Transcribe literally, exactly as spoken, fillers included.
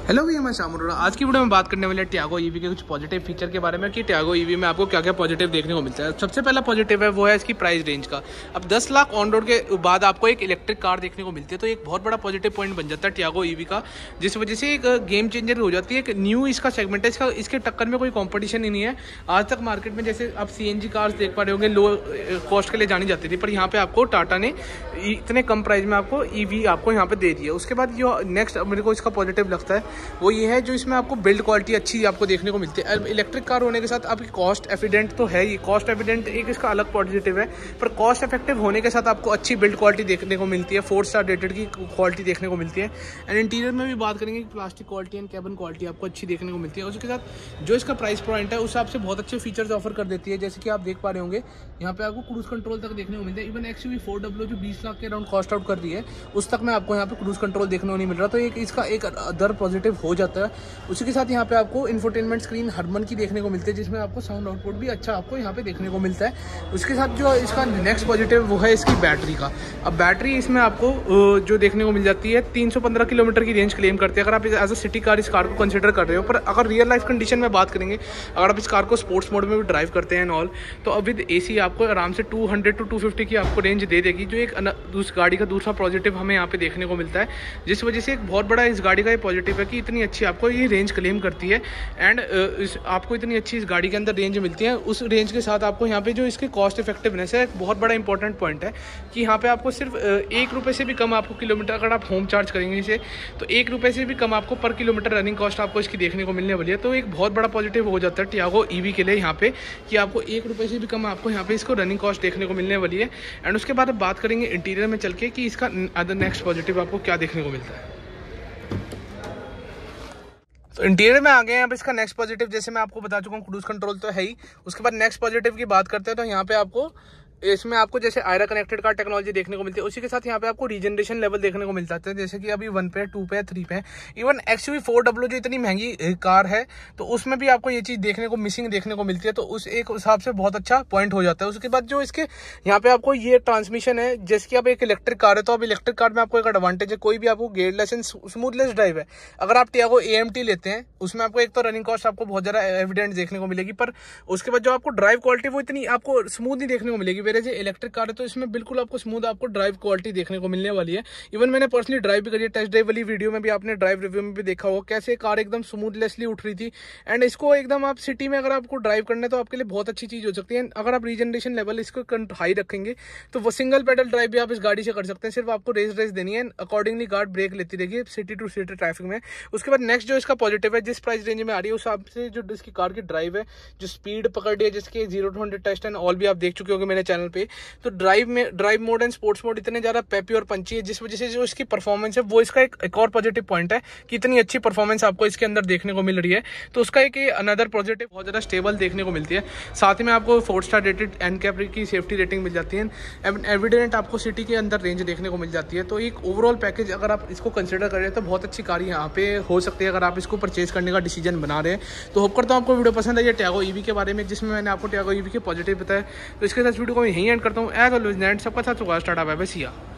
Hello भैया, मैं श्याम अरोड़ा। आज की वीडियो में बात करने वाले हैं टियागो ईवी के कुछ पॉजिटिव फीचर के बारे में कि टियागो ईवी में आपको क्या क्या पॉजिटिव देखने को मिलता है। सबसे पहला पॉजिटिव है वो है इसकी प्राइस रेंज का। अब दस लाख ऑन रोड के बाद आपको एक इलेक्ट्रिक कार देखने को मिलती है, तो एक बहुत बड़ा पॉजिटिव पॉइंट बन जाता है टियागो ईवी का, जिस वजह से एक गेम चेंजर हो जाती है। एक न्यू इसका सेगमेंट है, इसका इसके टक्कर में कोई कॉम्पिटिशन ही नहीं है। आज तक मार्केट में जैसे आप सी एन जी कार्स देख पा रहे होंगे, लो कॉस्ट के लिए जानी जाती थी, पर यहाँ पे आपको टाटा ने इतने कम प्राइस में आपको ईवी आपको यहाँ पे दे दी है। उसके बाद जो नेक्स्ट मेरे को इसका पॉजिटिव लगता है वो ये है, इसमें आपको बिल्ड क्वालिटी अच्छी आपको देखने को मिलती है। इलेक्ट्रिक कार होने के साथ आपकी कॉस्ट एफिडेंट तो है ही, कॉस्ट एफिडेंट एक इसका अलग पॉजिटिव है, पर कॉस्ट इफेक्टिव होने के साथ आपको अच्छी बिल्ड क्वालिटी देखने को मिलती है। फोर स्टार रेटेड की क्वालिटी देखने को मिलती है। एंड इंटीरियर में भी बात करेंगे, plastic quality and cabin quality आपको अच्छी देखने को मिलती है। उसके साथ जो इसका प्राइस पॉइंट है उस हिसाब से बहुत अच्छे फीचर्स ऑफर कर देती है। जैसे कि आप देख पा रहे होंगे, यहाँ पे आपको क्रूज कंट्रोल तक देखने को मिलता है। Even X U V four W जो बीस लाख के अराउंड कॉस्ट आउट कर रही है, उस तक में आपको यहाँ पे क्रूज कंट्रोल देखने को नहीं मिल रहा, तो एक इसका एक अदर पॉजिटिव हो जाता है। उसी के साथ यहाँ पे आपको इंफोटेनमेंट स्क्रीन हरमन की देखने को मिलती है, जिसमें आपको साउंड आउटपुट भी अच्छा आपको यहाँ पे देखने को मिलता है। उसके साथ जो इसका नेक्स्ट पॉजिटिव वो है इसकी बैटरी का। अब बैटरी इसमें आपको जो देखने को मिल जाती है, तीन सौ पंद्रह किलोमीटर की रेंज क्लेम करती है अगर आप एज अ सिटी कार इस कार को कंसिडर कर रहे हो। पर अगर रियल लाइफ कंडीशन में बात करेंगे, अगर आप इस कार को स्पोर्ट्स मोड में भी ड्राइव करते हैं ऑल, तो विद एसी आपको आराम से two hundred to two fifty की आपको रेंज दे देगी, जो एक उस गाड़ी का दूसरा पॉजिटिव हमें यहाँ पे देखने को मिलता है। जिस वजह से एक बहुत बड़ा इस गाड़ी का ये पॉजिटिव है कि इतनी अच्छी आपको ये रेंज क्लेम करती है। एंड इस आपको इतनी अच्छी इस गाड़ी के अंदर रेंज मिलती है। उस रेंज के साथ आपको यहाँ पे जो इसके कॉस्ट इफेक्टिवनेस है, एक बहुत बड़ा इंपॉर्टेंट पॉइंट है कि यहाँ पे आपको सिर्फ एक रुपये से भी कम आपको किलोमीटर, अगर आप होम चार्ज करेंगे इसे, तो एक रुपये से भी कम आपको पर किलोमीटर रनिंग कॉस्ट आपको इसकी देखने को मिलने वाली है। तो एक बहुत बड़ा पॉजिटिव हो जाता है टियागो ईवी के लिए यहाँ पे कि आपको एक रुपये से भी कम आपको यहाँ पे इसको रनिंग कॉस्ट देखने को मिलने वाली है। एंड उसके बाद अब बात करेंगे इंटीरियर में चल के कि इसका अदर नेक्स्ट पॉजिटिव आपको क्या देखने को मिलता है। तो इंटीरियर में आ गए हैं। अब इसका नेक्स्ट पॉजिटिव, जैसे मैं आपको बता चुका हूँ, क्रूज कंट्रोल तो है ही। उसके बाद नेक्स्ट पॉजिटिव की बात करते हैं तो यहाँ पे आपको इसमें आपको जैसे आयरा कनेक्टेड कार टेक्नोलॉजी देखने को मिलती है। उसी के साथ यहाँ पे आपको रीजनरेशन लेवल देखने को मिल जाता है, जैसे कि अभी वन पे, टू पे, थ्री पे। Even X U V four W जो इतनी महंगी कार है, तो उसमें भी आपको ये चीज देखने को मिसिंग देखने को मिलती है, तो उस एक हिसाब से बहुत अच्छा पॉइंट हो जाता है। उसके बाद जो इसके यहाँ पे आपको ये ट्रांसमिशन है, जैसे कि आप एक इलेक्ट्रिक कार है, तो अब इलेक्ट्रिक कार में आपको एक एडवांटेज है, कोई भी आपको गियरलेस एंड स्मूथलेस ड्राइव है। अगर आप टियागो ए एम टी लेते हैं, उसमें आपको एक तो रनिंग कॉस्ट आपको बहुत ज्यादा एविडेंट देखने को मिलेगी, पर उसके बाद जो आपको ड्राइव क्वालिटी वो इतनी आपको स्मूथ नहीं देखने को मिलेगी। मेरे जो इलेक्ट्रिक कार तो इसमें बिल्कुल आपको स्मूथ आपको ड्राइव क्वालिटी देखने को मिलने वाली है। इवन मैंने पर्सनली ड्राइव भी करी है, टेस्ट ड्राइव वाली वीडियो में भी आपने ड्राइव रिव्यू में भी देखा होगा कैसे कार एकदम स्मूथलेसली उठ रही थी। एंड इसको एकदम आप सिटी में अगर आपको ड्राइव करना है तो आपके लिए बहुत अच्छी चीज हो सकती है। अगर आप रीजनरेशन लेवल इसको हाई रखेंगे तो वो सिंगल पेडल ड्राइव भी आप इस गाड़ी से कर सकते हैं। सिर्फ आपको रेस रेस देनी है, अकॉर्डिंगली कार ब्रेक लेती रहेगी सिटी टू सिटी ट्रैफिक में। उसके बाद नेक्स्ट जो इसका पॉजिटिव है, जिस प्राइस रेंज में आ रही है उस हिसाब से जो इसकी कार की ड्राइव है, जो स्पीड पकड़ रही है, जिसके zero to hundred test and all भी आप देख चुके होंगे मेरे चैनल पे, तो ड्राइव में drive mode and sports mode इतने ज्यादा पेपी और पंची है, जिस वजह से जो इसकी परफॉर्मेंस है वो इसका एक, एक और पॉजिटिव पॉइंट है कि इतनी अच्छी परफॉर्मेंस आपको इसके अंदर देखने को मिल रही है। तो उसका एक अनदर पॉजिटिव, बहुत ज्यादा स्टेबल देखने को मिलती है। साथ ही में आपको फोर स्टार रेटेड एनकैप की सेफ्टी रेटिंग मिल जाती है। एविडेंट आपको सिटी के अंदर रेंज देखने को मिल जाती है। तो एक ओवरऑल पैकेज अगर आप इसको कंसिडर कर रहे हैं तो बहुत अच्छी कार यहाँ पे हो सकती है अगर आप इसको परचेज करने का डिसीजन बना रहे हैं। तो होप करता हूँ आपको वीडियो पसंद आई है टियागो ईवी के बारे में, जिसमें मैंने आपको टियागो ईवी के पॉजिटिव बताया। तो इसके साथ वीडियो को मैं यहीं एंड करता हूँ। एज ऑलवेज नेट सबका साथ टाटा बाय बाय, सिया।